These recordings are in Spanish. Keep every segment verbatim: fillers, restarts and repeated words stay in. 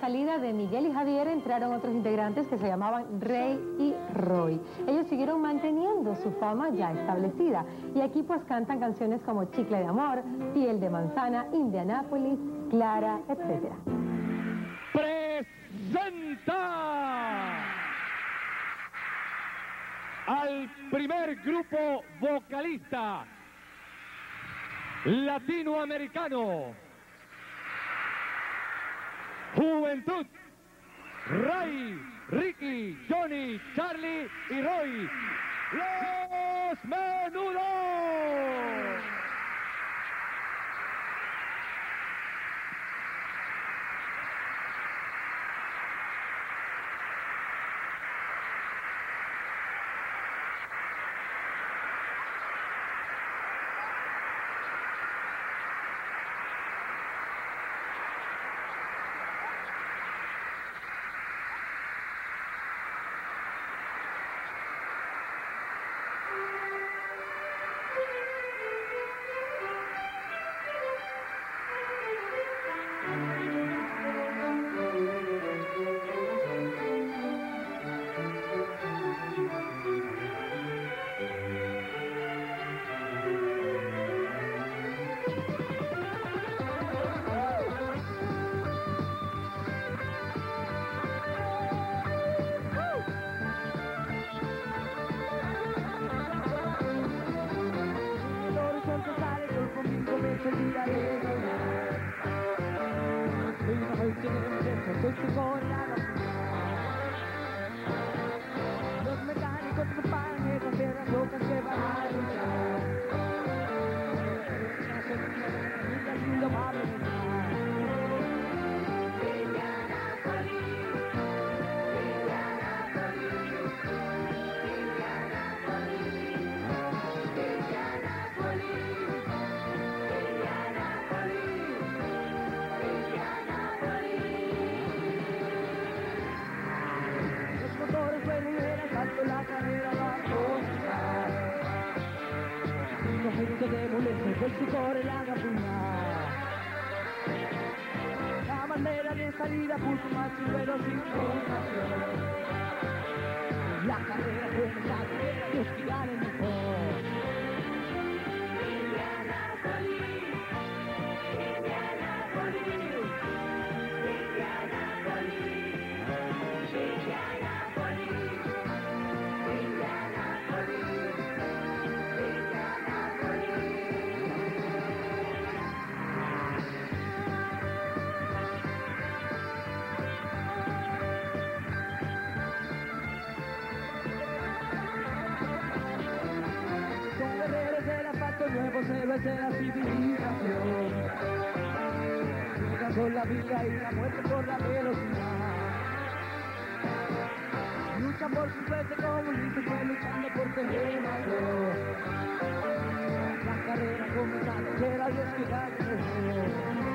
salida de Miguel y Javier entraron otros integrantes que se llamaban Rey y Roy. Ellos siguieron manteniendo su fama ya establecida y aquí pues cantan canciones como Chicle de Amor, Piel de Manzana, Indianápolis, Clara, etcétera. Presenta al primer grupo vocalista latinoamericano. Juventud, Ray, Ricky, Johnny, Charlie y Roy, Los Menudos. Los mecánicos me pagan esas piedras locas que van a luchar. Y así lo va a la carrera va a comenzar. Los minutos de molestia, pues su corre la gapuñar. La bandera de salida puso más pero sin pulsación. La carrera comienza, Dios que gane mejor. Indianápolis, Indianápolis, Indianápolis, Indianápolis. Nuevos héroes de la civilización, juegan con la vida y la muerte por la velocidad. Luchan por su suerte como Ulises fue luchando por tener valor. La carrera comienza, será Dios que gane mejor.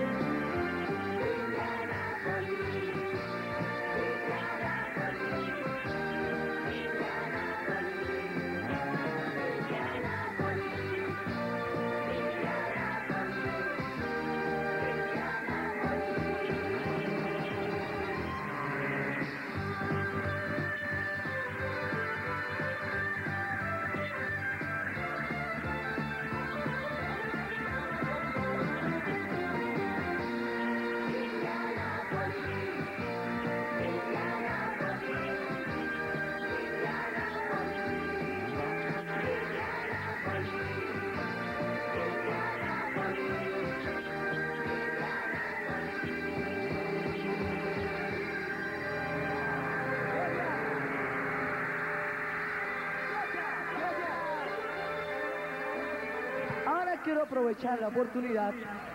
Quiero aprovechar la oportunidad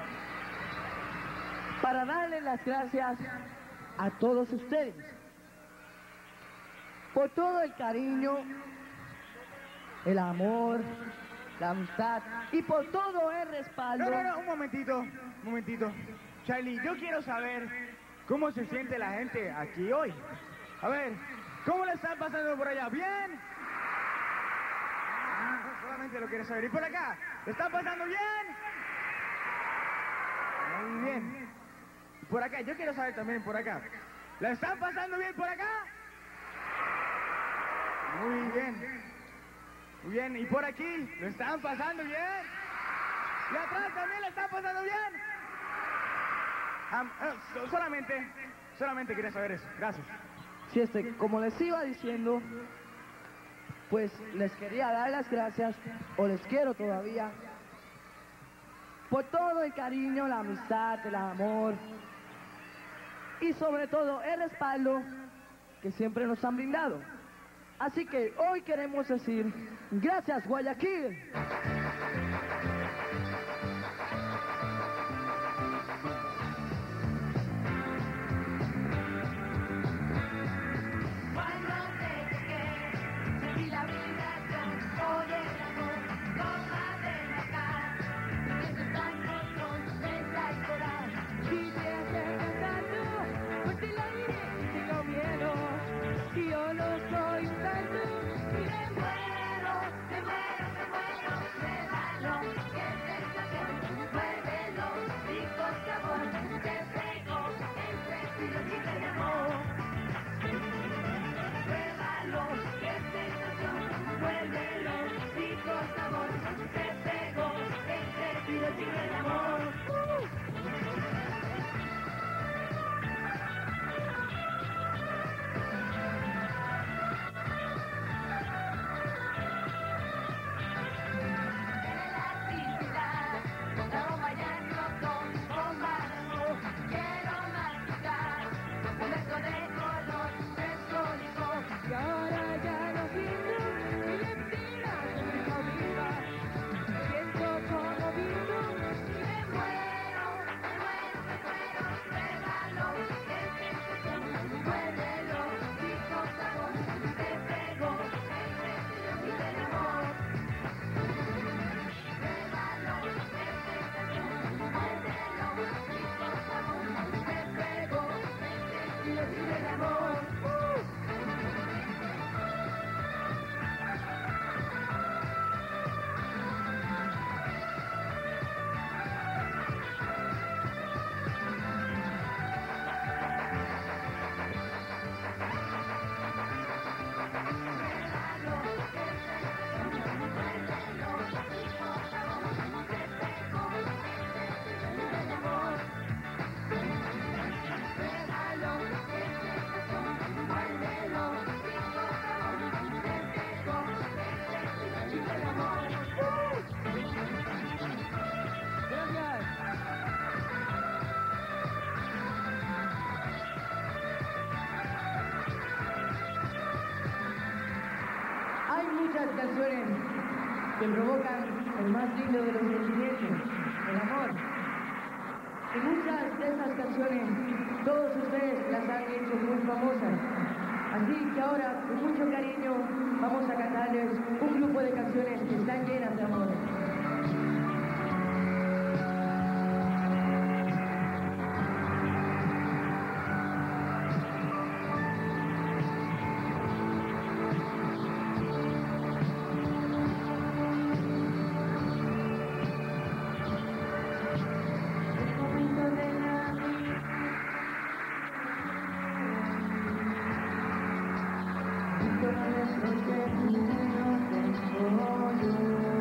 para darle las gracias a todos ustedes por todo el cariño, el amor, la amistad y por todo el respaldo. No, no, no, un momentito, un momentito. Charlie, yo quiero saber cómo se siente la gente aquí hoy. A ver, ¿cómo le están pasando por allá? ¿Bien? Solamente lo quiero saber. ¿Y por acá? ¿Le están pasando bien? Muy bien. por acá, yo quiero saber también por acá. ¿La están pasando bien por acá? Muy bien. Muy bien, ¿y por aquí? ¿Lo están pasando bien? ¿Y atrás también la están pasando bien? Ah, ah, so- solamente, solamente quería saber eso. Gracias. Sí, este, como les iba diciendo, pues les quería dar las gracias, o les quiero todavía, por todo el cariño, la amistad, el amor y sobre todo el respaldo que siempre nos han brindado. Así que hoy queremos decir, gracias Guayaquil. Cuando te llegué, sentí la vibración, oye el amor, toma de acá, esos blancos con defensa y coral. Si te hace cantando, por ti lo diré y tengo miedo, y yo no soy un santo. Y me muero, me muero, me muero, pruébalo, qué sensación, muévelo, rico sabor, te pego, entre estilo chica de amor. Pruébalo, qué sensación, muévelo, rico sabor, te pego, entre estilo chica de amor. Elasticidad, estamos bailando con bomba de amor. Quiero masticar, un beso de color fresco. Y ahora ya no siento que le tiras en mi cabeza, siento como vivo. Y me muero, me muero, me muero, pruébalo, qué sensación, muévelo, rico sabor, te pego, entre estilo chica de amor. Pruébalo, qué sensación, muévelo, rico sabor, te pego, entre estilo chica de amor. Gracias. Hay muchas canciones que provocan el más lindo de los sentimientos, el amor. Y muchas de esas canciones, todos ustedes las han hecho muy famosas. Así que ahora, con mucho cariño, vamos a cantarles un grupo de canciones que están llenas de amor. El momento de la vida. Y todo eso que tú no tengo yo.